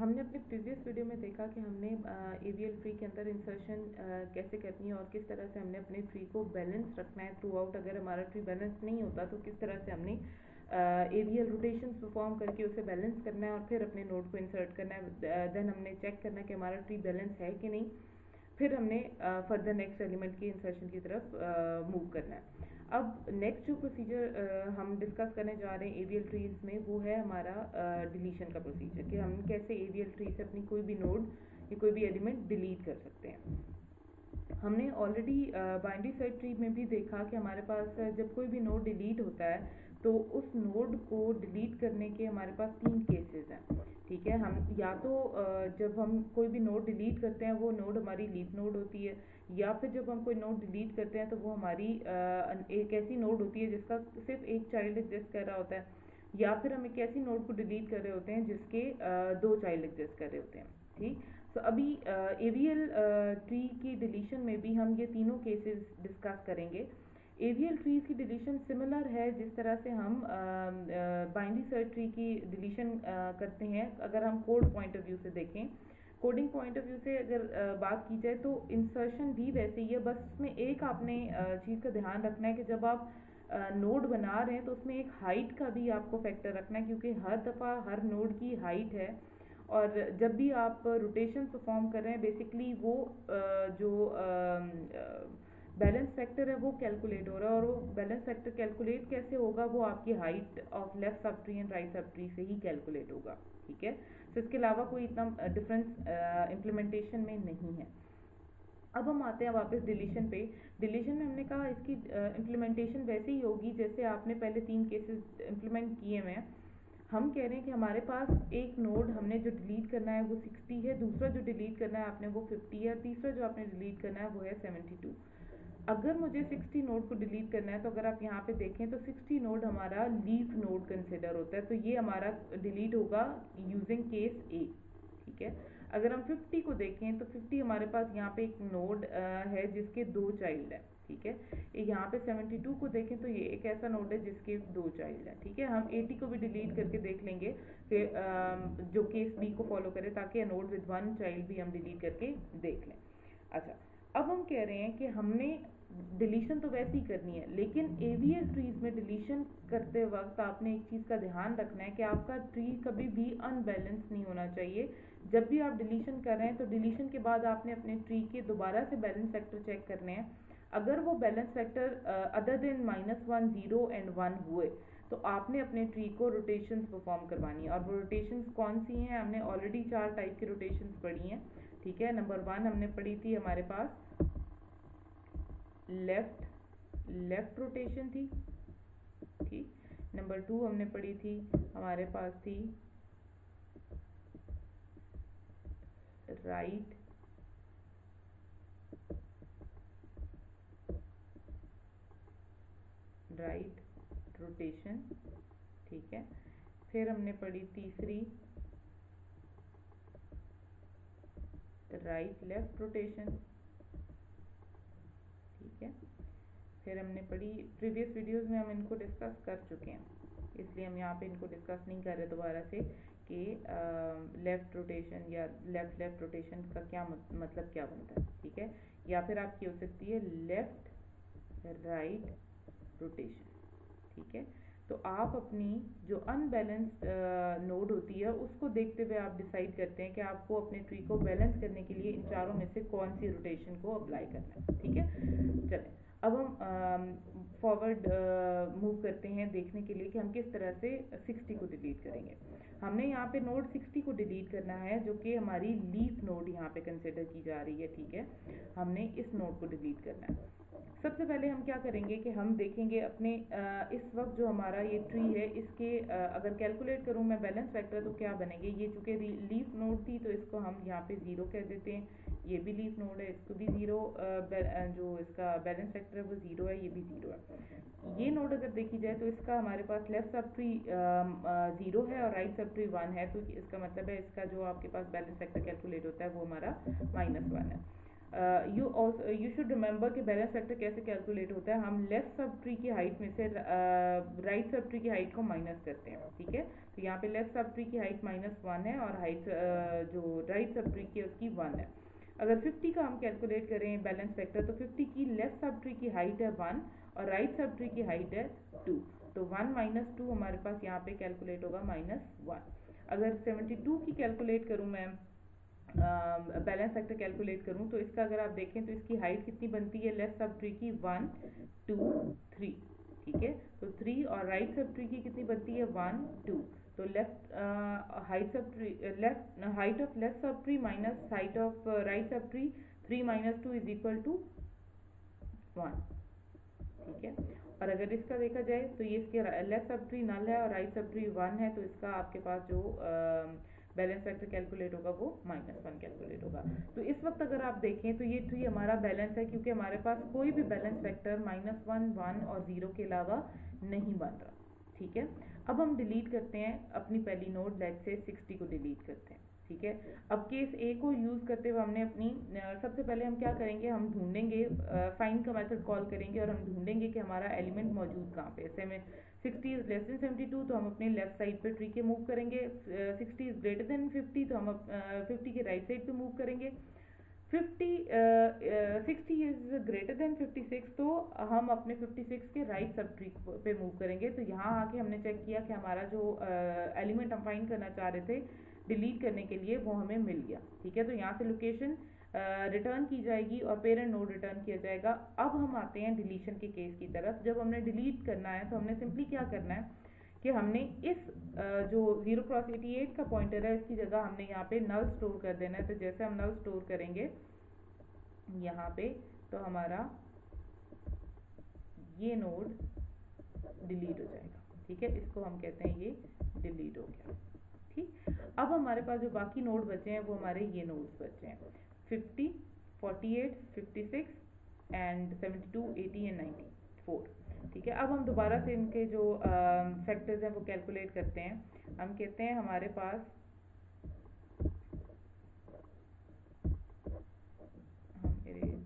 हमने अपने previous video में देखा कि हमने AVL ट्री के अंदर इंसर्शन कैसे करनी है और किस तरह से हमने अपने ट्री को बैलेंस रखना है थ्रू आउट। अगर हमारा ट्री बैलेंस नहीं होता तो किस तरह से हमने AVL रोटेशंस परफॉर्म करके उसे बैलेंस करना है और फिर अपने नोड को इंसर्ट करना है। देन हमने चेक करना है कि हमारा ट्री बैलेंस है कि नहीं, फिर हमने फर्दर नेक्स्ट एलिमेंट की इंसर्शन की तरफ मूव करना है। अब नेक्स्ट जो प्रोसीजर हम डिस्कस करने जा रहे हैं AVL ट्रीज में, वो है हमारा डिलीशन का प्रोसीजर, कि हम कैसे AVL ट्री से अपनी कोई भी नोड या कोई भी एलिमेंट डिलीट कर सकते हैं। हमने ऑलरेडी बाइनरी सर्च ट्री में भी देखा कि हमारे पास जब कोई भी नोड डिलीट होता है तो उस नोड को डिलीट करने के हमारे पास 3 केसेस हैं। ठीक है, हम या तो जब हम कोई भी नोड डिलीट करते हैं वो नोड हमारी लीफ नोड होती है, या फिर जब हम कोई नोड डिलीट करते हैं तो वो हमारी एक ऐसी नोड होती है जिसका सिर्फ एक चाइल्ड एग्जिस्ट कर रहा होता है, या फिर हम एक ऐसी नोड को डिलीट कर रहे होते हैं जिसके 2 चाइल्ड एग्जिस्ट कर रहे होते हैं। ठीक, तो अभी AVL ट्री की डिलीशन में भी हम ये तीनों केसेस डिस्कस करेंगे। AVL ट्रीज की डिलीशन सिमिलर है जिस तरह से हम बाइनरी सर्च ट्री की डिलीशन करते हैं। अगर हम कोड पॉइंट ऑफ व्यू से देखें, कोडिंग पॉइंट ऑफ व्यू से अगर बात की जाए तो इंसर्शन भी वैसे ही है, बस उसमें एक आपने चीज़ का ध्यान रखना है कि जब आप नोड बना रहे हैं तो उसमें एक हाइट का भी आपको फैक्टर रखना है, क्योंकि हर दफ़ा हर नोड की हाइट है और जब भी आप रोटेशन परफॉर्म कर रहे हैं बेसिकली वो जो बैलेंस फैक्टर है वो कैलकुलेट हो रहा है, और वो बैलेंस फैक्टर कैलकुलेट कैसे होगा, वो आपकी height of left sub tree and right sub tree से ही कैलकुलेट होगा। ठीक है, तो इसके अलावा कोई इतना डिफरेंस इम्प्लीमेंटेशन में नहीं है। अब हम आते हैं वापस डिलीशन पे। डिलीशन में हमने कहा इसकी इम्प्लीमेंटेशन वैसे ही होगी जैसे आपने पहले 3 केसेस इम्प्लीमेंट किए हुए हैं। हम कह रहे हैं कि हमारे पास एक नोड हमने जो डिलीट करना है वो 60 है, दूसरा जो डिलीट करना है आपने वो 50 है, तीसरा जो आपने डिलीट करना है वो है 72। अगर मुझे 60 नोड को डिलीट करना है तो अगर आप यहाँ पे देखें तो 60 नोड हमारा लीफ नोड कंसिडर होता है, तो ये हमारा डिलीट होगा यूजिंग केस A। ठीक है, अगर हम 50 को देखें तो 50 हमारे पास यहाँ पे एक नोड है जिसके 2 चाइल्ड है। ठीक है, यहाँ पे 72 को देखें तो ये एक ऐसा नोड है जिसके 2 चाइल्ड है। ठीक है, हम 80 को भी डिलीट करके देख लेंगे फिर जो केस B को फॉलो करे, ताकि नोड विद 1 चाइल्ड भी हम डिलीट करके देख लें। अच्छा, अब हम कह रहे हैं कि हमने डिलीशन तो वैसे ही करनी है, लेकिन AVL ट्रीज में डिलीशन करते वक्त आपने एक चीज़ का ध्यान रखना है कि आपका ट्री कभी भी अनबैलेंस नहीं होना चाहिए। जब भी आप डिलीशन कर रहे हैं तो डिलीशन के बाद आपने अपने ट्री के दोबारा से बैलेंस फैक्टर चेक करने हैं। अगर वो balance factor other than -1, 0 and 1 हुए तो आपने अपने ट्री को रोटेशंस परफॉर्म करवानी है। और वो रोटेशंस कौन सी हैं, हमने ऑलरेडी 4 टाइप की रोटेशंस पढ़ी हैं। ठीक है, नंबर 1 हमने पढ़ी थी हमारे पास लेफ्ट रोटेशन थी। ठीक, नंबर 2 हमने पढ़ी थी हमारे पास थी राइट रोटेशन। ठीक है, फिर हमने पढ़ी तीसरी राइट लेफ्ट रोटेशन। ठीक है, फिर हमने पढ़ी, प्रीवियस वीडियोस में हम इनको डिस्कस कर चुके हैं इसलिए हम यहाँ पे इनको डिस्कस नहीं कर रहे दोबारा से कि लेफ्ट रोटेशन या लेफ्ट रोटेशन का क्या मतलब क्या बनता है। ठीक है, या फिर आपकी हो सकती है लेफ्ट राइट रोटेशन। ठीक है, तो आप अपनी जो अनबैलेंस्ड नोड होती है उसको देखते हुए आप डिसाइड करते हैं कि आपको अपने ट्री को बैलेंस करने के लिए इन चारों में से कौन सी रोटेशन को अप्लाई करना है। ठीक है, चलें अब हम फॉरवर्ड मूव करते हैं देखने के लिए कि हम किस तरह से 60 को डिलीट करेंगे। हमने यहाँ पे नोड 60 को डिलीट करना है जो कि हमारी लीफ नोड यहाँ पे कंसिडर की जा रही है। ठीक है, हमने इस नोड को डिलीट करना है। सबसे पहले हम क्या करेंगे कि हम देखेंगे अपने इस वक्त जो हमारा ये ट्री है इसके अगर कैलकुलेट करूँ मैं बैलेंस फैक्टर तो क्या बनेंगे। ये चूँकि लीफ नोड थी तो इसको हम यहाँ पे 0 कह देते हैं, ये भी लीफ नोड है इसको भी 0, जो इसका बैलेंस फैक्टर है वो 0 है, ये भी 0 है। ये नोड अगर देखी जाए तो इसका हमारे पास लेफ्ट सब ट्री 0 है और राइट सब ट्री 1 है, तो इसका मतलब है इसका जो आपके पास बैलेंस फैक्टर कैलकुलेट होता है वो हमारा -1 है। यू शुड रिमेंबर कि बैलेंस फैक्टर कैसे कैलकुलेट होता है। हम लेफ्ट सब ट्री की हाइट में से राइट सब ट्री की हाइट को माइनस करते हैं, ठीक है। तो यहाँ पे लेफ्ट सब ट्री की हाइट -1 है और हाइट जो राइट सब ट्री की है उसकी 1 है। अगर 50 का हम कैलकुलेट करें बैलेंस फैक्टर, तो 50 की लेफ्ट सब ट्री की हाइट है 1 और राइट सब ट्री की हाइट है 2, तो 1 - 2 हमारे पास यहाँ पे कैलकुलेट होगा -1। अगर 72 की कैलकुलेट करूँ मैं, बैलेंस फैक्टर कैलकुलेट करूँ, तो इसका अगर आप देखें तो इसकी हाइट कितनी बनती है लेफ्ट सब ट्री की 1 2 3, ठीक है। तो 3 और राइट सब ट्री की कितनी बनती है 1 2, तो left height sub tree height of left sub tree minus height of right sub tree 3 - 2 = 1, ठीक है। और अगर इसका देखा जाए तो ये इसके लेफ्ट सब ट्री नल है और राइट सब ट्री 1 है, तो इसका आपके पास जो बैलेंस फैक्टर कैलकुलेट होगा वो -1 कैलकुलेट होगा। तो इस वक्त अगर आप देखें तो ये ट्री हमारा बैलेंस है, क्योंकि हमारे पास कोई भी बैलेंस फैक्टर -1 1 और 0 के अलावा नहीं बन रहा, ठीक है। अब हम डिलीट करते हैं अपनी पहली नोड, लेट से 60 को डिलीट करते हैं, ठीक है। अब केस ए को यूज करते हुए हमने अपनी सबसे पहले हम क्या करेंगे, हम ढूंढेंगे, फाइंड का मेथड कॉल करेंगे और हम ढूंढेंगे कि हमारा एलिमेंट मौजूद कहाँ पे। जैसे में 60 इज लेस देन 72, तो हम अपने लेफ्ट साइड पे ट्री के मूव करेंगे। 60 इज ग्रेटर देन 50, तो हम 50 के राइट साइड पे मूव करेंगे। 60 इज ग्रेटर देन 56, तो हम अपने 56 के राइट सब ट्री पे मूव करेंगे। तो यहाँ आके हमने चेक किया कि हमारा जो एलिमेंट हम फाइंड करना चाह रहे थे डिलीट करने के लिए, वो हमें मिल गया, ठीक है। तो यहाँ से लोकेशन रिटर्न की जाएगी और पेरेंट नोड रिटर्न किया जाएगा। अब हम आते हैं डिलीशन के केस की तरफ। जब हमने डिलीट करना है तो हमने सिंपली क्या करना है कि हमने इस जो 0x88 का पॉइंटर है, इसकी जगह हमने यहाँ पे नल स्टोर कर देना है। तो जैसे हम नल स्टोर करेंगे यहाँ पे, तो हमारा ये नोड डिलीट हो जाएगा, ठीक है। इसको हम कहते हैं ये डिलीट हो गया, ठीक। अब हमारे पास जो बाकी नोड बचे हैं वो हमारे ये नोड्स बचे हैं 50 48 56 एंड 72 80 एंड 94, ठीक है। अब हम दोबारा से इनके जो फैक्टर्स हैं वो कैलकुलेट करते हैं। हम कहते हैं हमारे पास, हम इरेज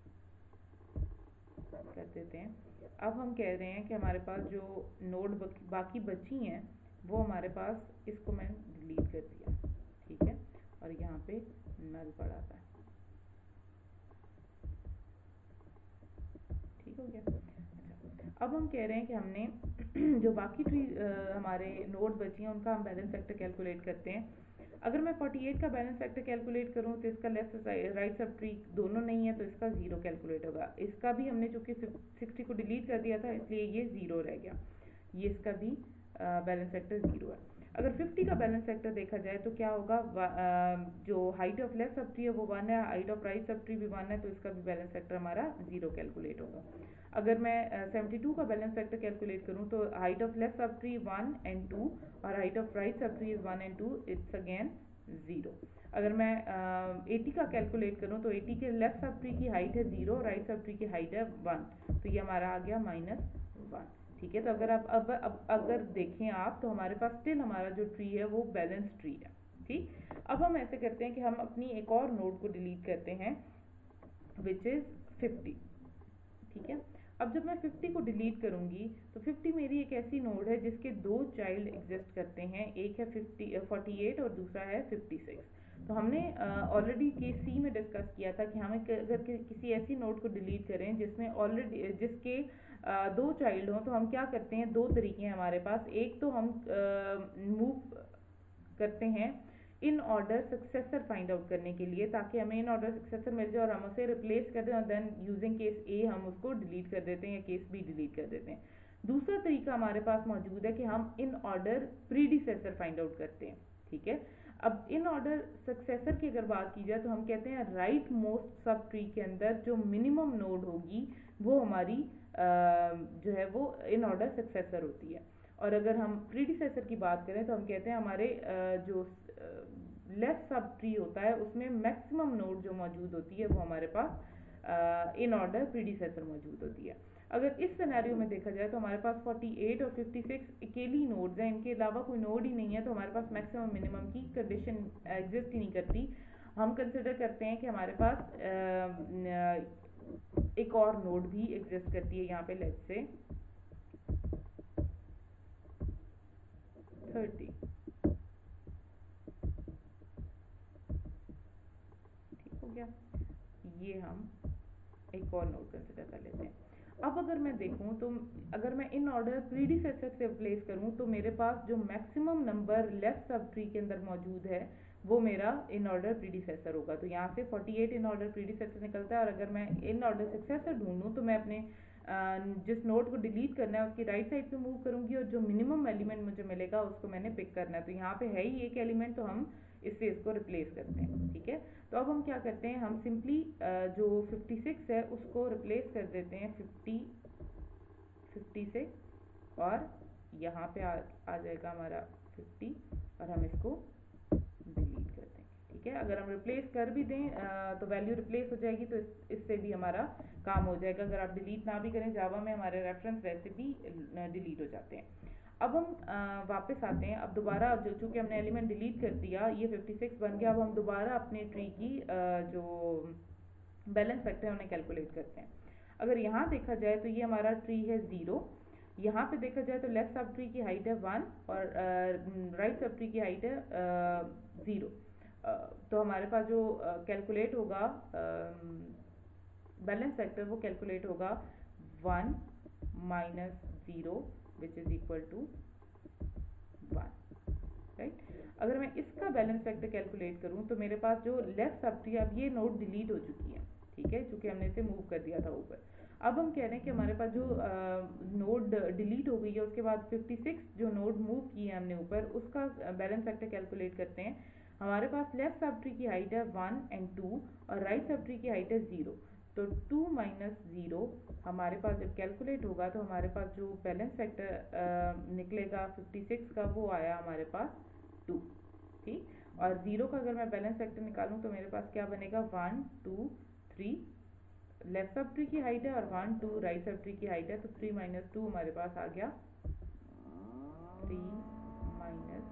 कर देते हैं। अब हम कह रहे हैं कि हमारे पास जो नोड बाकी बची हैं वो हमारे पास, इसको मैं डिलीट कर दिया, ठीक है, और यहाँ पे नल पड़ा था, ठीक हो गया। अच्छा, अब हम कह रहे हैं कि हमने जो बाकी ट्री हमारे नोड बची हैं उनका हम बैलेंस फैक्टर कैलकुलेट करते हैं। अगर मैं 48 का बैलेंस फैक्टर कैलकुलेट करूँ तो इसका लेफ्ट राइट सब ट्री दोनों नहीं है, तो इसका 0 कैलकुलेट होगा। इसका भी हमने चूंकि 60 को डिलीट कर दिया था इसलिए ये 0 रह गया, ये इसका भी बैलेंस फैक्टर 0 है। अगर 50 का बैलेंस फैक्टर देखा जाए तो क्या होगा, जो height of left sub tree है वो 1 है, height of right sub tree भी 1 है, तो इसका भी बैलेंस फैक्टर हमारा 0 कैलकुलेट होगा। अगर मैं 72 का बैलेंस फैक्टर कैलकुलेट करूँ तो height of left sub tree 1 and 2 और height of right sub tree is 1 and 2, it's again 0। अगर मैं 80 का कैलकुलेट करूँ तो 80 के लेफ्ट सब ट्री की हाइट है 0, राइट सब ट्री की हाइट है 1, तो ये हमारा आ गया -1, ठीक है। तो अगर आप अब अगर देखें आप, तो हमारे पास स्टिल हमारा जो ट्री है वो बैलेंस ट्री है, ठीक। अब हम ऐसे करते हैं कि हम अपनी एक और नोड को डिलीट करते हैं विच इज 50, ठीक है। अब जब मैं 50 को डिलीट करूंगी तो 50 मेरी एक ऐसी नोड है जिसके 2 चाइल्ड एग्जिस्ट करते हैं, एक है 48 और दूसरा है 56। तो हमने ऑलरेडी केस सी में डिस्कस किया था कि हमें अगर किसी ऐसी नोड को डिलीट करें जिसमें ऑलरेडी जिसके 2 चाइल्ड हों, तो हम क्या करते हैं, 2 तरीके हैं हमारे पास। एक तो हम मूव करते हैं in order successor find out करने के लिए, ताकि हमें इन ऑर्डर सक्सेसर मिल जाए और हम उसे रिप्लेस कर दें और देन यूजिंग केस ए हम उसको डिलीट कर देते हैं या केस बी डिलीट कर देते हैं। दूसरा तरीका हमारे पास मौजूद है कि हम in order predecessor find out करते हैं, ठीक है। अब इन ऑर्डर सक्सेसर की अगर बात की जाए तो हम कहते हैं राइट मोस्ट सब ट्री के अंदर जो मिनिमम नोड होगी वो हमारी जो है वो इन ऑर्डर सक्सेसर होती है। और अगर हम प्रीडिसेसर की बात करें तो हम कहते हैं हमारे जो लेफ्ट सब ट्री होता है उसमें मैक्सिमम नोड जो मौजूद होती है वो हमारे पास इन ऑर्डर प्रीडिसेसर मौजूद होती है। अगर इस सिनेरियो में देखा जाए तो हमारे पास 48 और 56 अकेली नोड्स हैं, इनके अलावा कोई नोड ही नहीं है, तो हमारे पास मैक्सिमम मिनिमम की कंडीशन एग्जिस्ट ही नहीं करती। हम कंसिडर करते हैं कि हमारे पास एक और नोड भी एग्जिस्ट करती है यहाँ पे, लेट्स से 30, ठीक हो गया। ये हम एक और नोड कंसिडर कर लेते हैं। अब अगर मैं देखूं तो अगर मैं इन ऑर्डर प्रीडिसेसर से रिप्लेस करूं तो मेरे पास जो maximum number left sub tree के अंदर मौजूद है वो मेरा इन ऑर्डर प्रीडिसेसर होगा। तो यहाँ से 48 इन ऑर्डर प्रीडिसेसर निकलता है, और अगर मैं इन ऑर्डर सक्सेसर ढूंढूं तो मैं अपने जिस नोड को डिलीट करना है उसकी राइट साइड पे मूव करूंगी, और जो मिनिमम एलिमेंट मुझे मिलेगा उसको मैंने पिक करना है। तो यहाँ पे है ही एक एलिमेंट, तो हम इससे इसको रिप्लेस करते हैं, ठीक है। तो अब हम क्या करते हैं, हम सिंपली जो 56 है उसको रिप्लेस कर देते हैं 50 से, और यहाँ पे आ जाएगा हमारा 50, और हम इसको डिलीट करते हैं, ठीक है। अगर हम रिप्लेस कर भी दें तो वैल्यू रिप्लेस हो जाएगी, तो इससे भी हमारा काम हो जाएगा। अगर आप डिलीट ना भी करें, जावा में हमारे रेफरेंस वैसे भी डिलीट हो जाते हैं। अब हम वापस आते हैं। अब दोबारा जो चूंकि हमने एलिमेंट डिलीट कर दिया, ये 56 बन गया। अब हम दोबारा अपने ट्री की जो बैलेंस फैक्टर है उन्हें कैलकुलेट करते हैं। अगर यहाँ देखा जाए तो ये हमारा ट्री है 0, यहाँ पे देखा जाए तो लेफ्ट सब ट्री की हाइट है 1 और राइट सब ट्री की हाइट है 0। तो हमारे पास जो कैलकुलेट होगा बैलेंस फैक्टर, वो कैलकुलेट होगा 1 minus 0 which is equal to 1, right. अगर मैं इसका बैलेंस फैक्टर कैलकुलेट करूं तो मेरे पास जो लेफ्ट सब ट्री, अब ये नोड डिलीट हो चुकी है, ठीक है, क्योंकि हमने इसे मूव कर दिया था ऊपर। अब हम कह रहे हैं कि हमारे पास जो नोड डिलीट हो गई है, उसके बाद 56 जो नोड मूव किए हैं हमने ऊपर, उसका बैलेंस फैक्टर कैलकुलेट करते हैं। हमारे पास लेफ्ट सब ट्री की हाइट है 1 and 2 और राइट सब ट्री की हाइट है 0। तो 2 माइनस 0 हमारे पास जब कैलकुलेट होगा तो हमारे पास जो बैलेंस फैक्टर निकलेगा 56 का, वो आया हमारे पास 2, ठीक। और 0 का अगर मैं बैलेंस फैक्टर निकालूं तो मेरे पास क्या बनेगा, 1 2 3 लेफ्ट सब ट्री की हाइट है और 1 2 राइट सब ट्री की हाइट है, तो 3 माइनस 2 हमारे पास आ गया 3 minus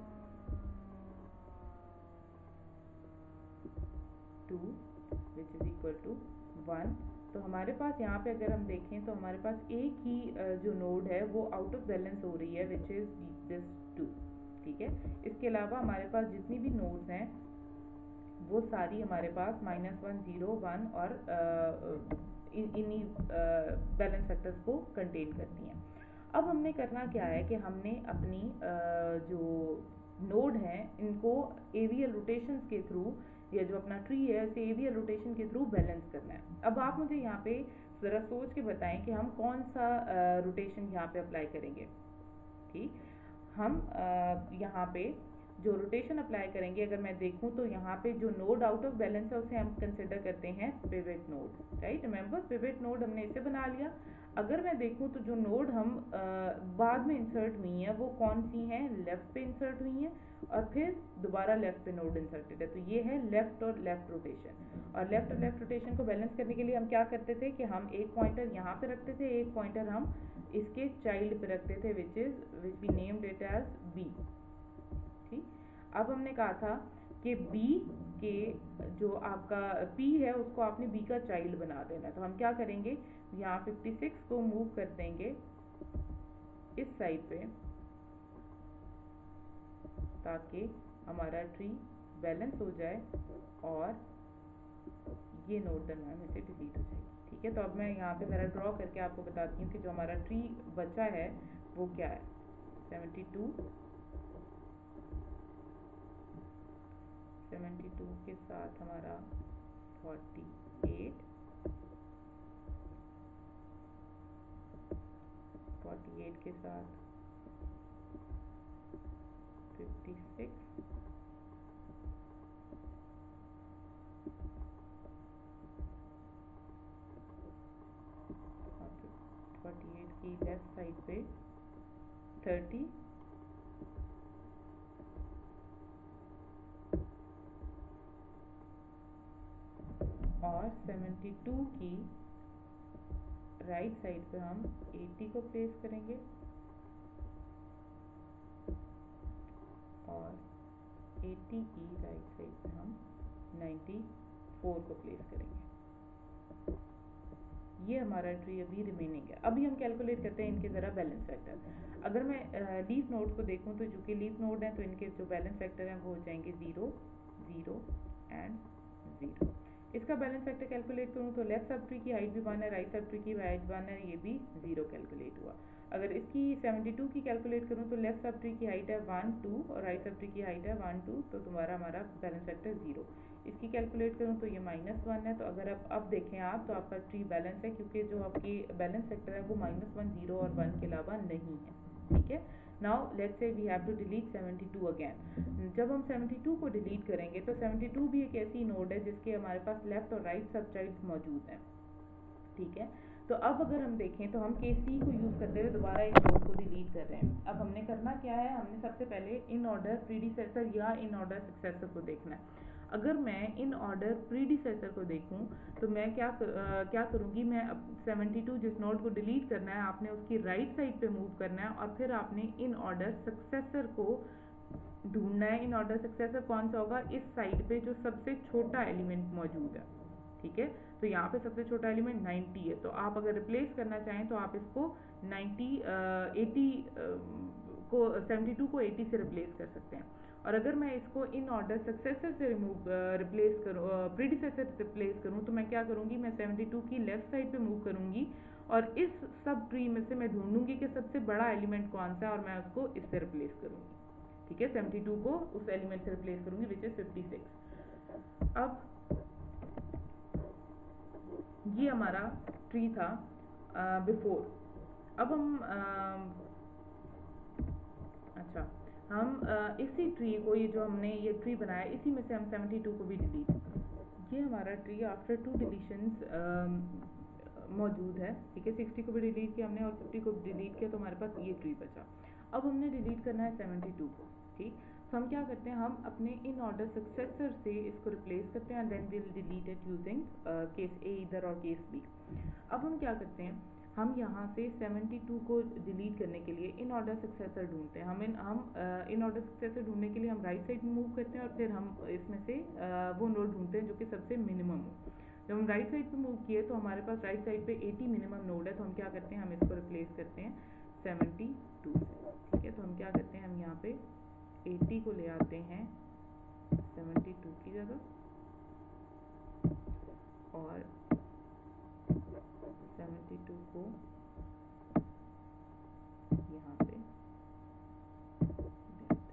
2 which is equal to 1। तो हमारे पास यहाँ पे अगर हम देखें तो हमारे पास एक ही जो नोड है वो आउट ऑफ बैलेंस हो रही है, विच इज दिस 2, ठीक है। इसके अलावा हमारे पास जितनी भी नोड्स हैं वो सारी हमारे पास -1 0 1 और इन्हीं बैलेंस फैक्टर्स को कंटेन करती हैं। अब हमने करना क्या है कि हमने अपनी जो नोड हैं इनको एवीएल रोटेशंस के थ्रू, या जो अपना ट्री है उसे एवीएल रोटेशन के थ्रू बैलेंस करना है। अब आप मुझे यहाँ पे ज़रा सोच के बताएं कि हम कौन सा रोटेशन यहाँ पे अप्लाई करेंगे, ठीक। हम यहाँ पे जो रोटेशन अप्लाई करेंगे, अगर मैं देखूं तो यहाँ पे जो नोड आउट ऑफ बैलेंस है उसे हम कंसिडर करते हैं pivot node, right. Remember, pivot node हमने इसे बना लिया। अगर मैं देखूं तो जो नोड हम बाद में इंसर्ट हुई हैं वो कौन सी हैं, लेफ्ट पे इंसर्ट हुई हैं और फिर दोबारा लेफ्ट पे नोड इंसर्टेड है, तो ये है लेफ्ट और लेफ्ट रोटेशन। और लेफ्ट और लेफ्ट रोटेशन को बैलेंस करने के लिए हम क्या करते थे कि हम एक पॉइंटर यहाँ पे रखते थे, एक पॉइंटर हम इसके चाइल्ड पे रखते थे, which we named it as B, ठीक। अब हमने कहा था कि B के जो आपका P है उसको आपने B का चाइल्ड बना देना है। तो हम क्या करेंगे, यहाँ 56 को मूव कर देंगे इस साइड पे ताकि हमारा ट्री बैलेंस हो जाए और ये नोड डलना में से डिलीट हो जाएगी, ठीक है। तो अब मैं यहाँ पे ज़रा ड्रॉ करके आपको बताती हूँ कि जो हमारा ट्री बचा है वो क्या है। 72 के साथ हमारा 48 के साथ 56 और 48 की लेफ्ट साइड पे 30 और 72 की राइट साइड पे हम 80 को प्लेस करेंगे और 80 की राइट साइड पे हम 94 को प्लेस करेंगे। ये हमारा ट्री अभी रिमेनिंग है। अभी हम कैलकुलेट करते हैं इनके ज़रा बैलेंस फैक्टर। अगर मैं लीफ नोड को देखूं तो जो कि लीफ नोड है तो इनके जो बैलेंस फैक्टर हैं वो हो जाएंगे 0 0 एंड 0। इसका बैलेंस फैक्टर कैलकुलेट करूं तो लेफ्ट सब ट्री की हाइट भी 1 है, राइट सब ट्री की हाइट 1 है, ये भी 0 कैलकुलेट हुआ। अगर इसकी 72 की कैलकुलेट करूं तो लेफ्ट सब ट्री की हाइट है 1 2 और राइट सब ट्री की हाइट है 1 2, तो तुम्हारा हमारा बैलेंस फैक्टर 0। इसकी कैलकुलेट करूं तो ये -1 है। तो अगर अब देखें आप तो आपका ट्री बैलेंस है, क्योंकि जो आपकी बैलेंस फैक्टर है वो -1 0 और 1 के अलावा नहीं है। ठीक है। Now let's say we have to delete 72 again. जब हम 72 को डिलीट करेंगे तो 72 भी एक ऐसी नोड है जिसके हमारे पास लेफ्ट और राइट सब चाइल्ड मौजूद हैं। ठीक है। तो अब अगर हम देखें तो हम केस सी को यूज़ करते हुए दोबारा एक नोड को डिलीट कर रहे हैं। अब हमने करना क्या है, हमने सबसे पहले इन ऑर्डर प्रीडिसेसर या इन ऑर्डर सक्सेसर को देखना है। अगर मैं इन ऑर्डर प्रीडिसेसर को देखूं तो मैं क्या करूंगी, मैं 72 जिस नोड को डिलीट करना है आपने उसकी राइट साइड पे मूव करना है और फिर आपने इन ऑर्डर सक्सेसर को ढूंढना है। इन ऑर्डर सक्सेसर कौन सा होगा, इस साइड पे जो सबसे छोटा एलिमेंट मौजूद है। ठीक है। तो यहाँ पे सबसे छोटा एलिमेंट 90 है। तो आप अगर रिप्लेस करना चाहें तो आप इसको 72 को 80 से रिप्लेस कर सकते हैं। और अगर मैं इसको इन ऑर्डर सक्सेसर से रिप्लेस करूँ, प्रीडिसेसर से रिप्लेस करूँ तो मैं क्या करूँगी, मैं 72 की लेफ्ट साइड पे मूव करूँगी और इस सब ट्री में से मैं ढूंढूंगी कि सबसे बड़ा एलिमेंट कौन सा है और मैं उसको इससे रिप्लेस करूँगी। ठीक है। 72 को उस एलिमेंट से रिप्लेस करूँगी विच इज 56। अब ये हमारा ट्री था बिफोर। अब हम इसी ट्री को, ये जो हमने ये ट्री बनाया इसी में से हम 72 को भी डिलीट। ये हमारा ट्री आफ्टर 2 डिलीशंस मौजूद है। ठीक है। 60 को भी डिलीट किया हमने और 50 को डिलीट किया तो हमारे पास ये ट्री बचा। अब हमने डिलीट करना है 72 को। ठीक। तो हम क्या करते हैं, हम अपने इन ऑर्डर सक्सेसर से इसको रिप्लेस करते हैं, then will delete it using case A इधर और केस बी। अब हम क्या करते हैं, हम यहाँ से 72 को डिलीट करने के लिए इन ऑर्डर सक्सेसर ढूंढते हैं। हम इन ऑर्डर सक्सेसर ढूंढने के लिए हम राइट साइड में मूव करते हैं और फिर हम इसमें से वो नोड ढूंढते हैं जो कि सबसे मिनिमम हो। जब हम राइट साइड पे मूव किए तो हमारे पास राइट साइड पे 80 मिनिमम नोड है। तो हम क्या करते हैं, हम इसको रिप्लेस करते हैं 72 से। ठीक है। तो हम क्या करते हैं, हम यहाँ पे 80 को ले आते हैं 72 की जगह और 72 को यहाँ पे देते हैं।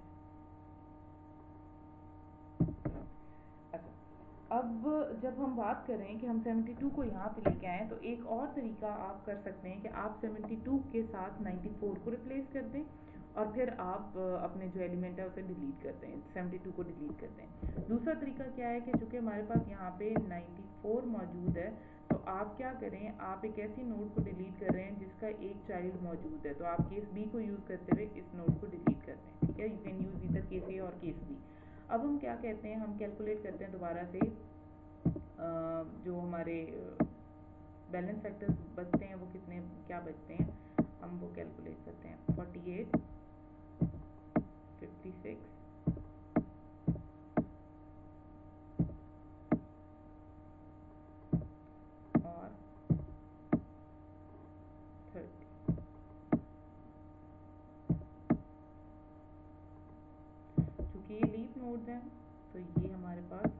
अच्छा, अब जब हम बात करें कि हम 72 को यहाँ पे लेके आए तो एक और तरीका आप कर सकते हैं कि आप 72 के साथ 94 को रिप्लेस कर दें और फिर आप अपने जो एलिमेंट है उसे डिलीट करते हैं, 72 को डिलीट करते हैं। दूसरा तरीका क्या है कि चूंकि हमारे पास यहाँ पे 94 मौजूद है तो आप क्या करें, आप एक ऐसी नोड को डिलीट कर रहे हैं जिसका एक चाइल्ड मौजूद है। तो आप केस बी को यूज़ करते हुए इस नोड को डिलीट करते हैं। ठीक है। यू कैन यूज़ इधर केस ए और केस बी। अब हम क्या कहते हैं, हम कैलकुलेट करते हैं दोबारा से जो हमारे बैलेंस फैक्टर्स बचते हैं वो कितने क्या बचते हैं, हम वो कैलकुलेट करते हैं। 48 56 और 30। चूंकि ये लीफ नोड्स हैं तो ये हमारे पास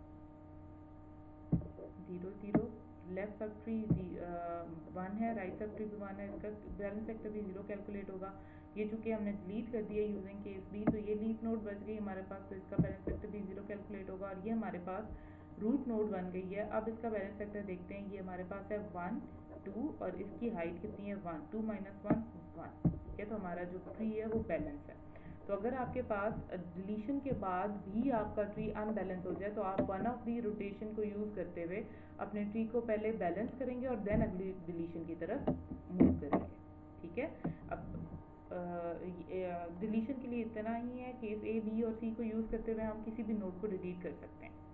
0 0 लेफ्ट सब ट्री 1 है, राइट सब ट्री भी 1 है, इसका बैलेंस फैक्टर भी 0 कैलकुलेट होगा। ये चूंकि हमने डिलीट कर दिया यूजिंग केस बी तो ये लीफ नोड बच गई हमारे पास, तो इसका बैलेंस फैक्टर भी 0 कैलकुलेट होगा और ये हमारे पास रूट नोड बन गई है। अब इसका बैलेंस फैक्टर देखते हैं, ये हमारे पास है 1 2 और इसकी हाइट कितनी है 1 2 - 1 1। ठीक है। तो हमारा जो ट्री है वो बैलेंस है। तो अगर आपके पास डिलीशन के बाद भी आपका ट्री अनबैलेंस हो जाए तो आप वन ऑफ दी रोटेशन को यूज़ करते हुए अपने ट्री को पहले बैलेंस करेंगे और देन अगली डिलीशन की तरफ मूव करेंगे। ठीक है। अब डिलीशन के लिए इतना ही है, केस ए बी और सी को यूज़ करते हुए हम किसी भी नोड को डिलीट कर सकते हैं।